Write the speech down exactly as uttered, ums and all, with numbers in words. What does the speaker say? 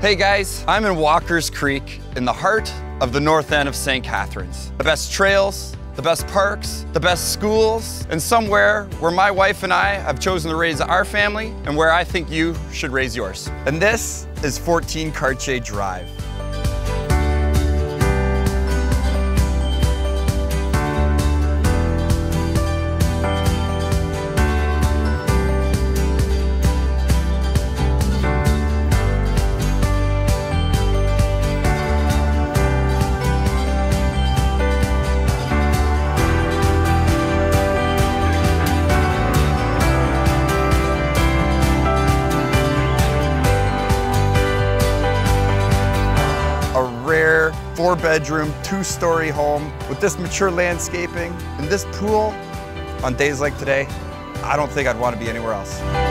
Hey guys, I'm in Walker's Creek in the heart of the north end of Saint Catharines. The best trails, the best parks, the best schools, and somewhere where my wife and I have chosen to raise our family and where I think you should raise yours. And this is fourteen Cartier Drive. A rare four-bedroom, two-story home with this mature landscaping and this pool. On days like today, I don't think I'd want to be anywhere else.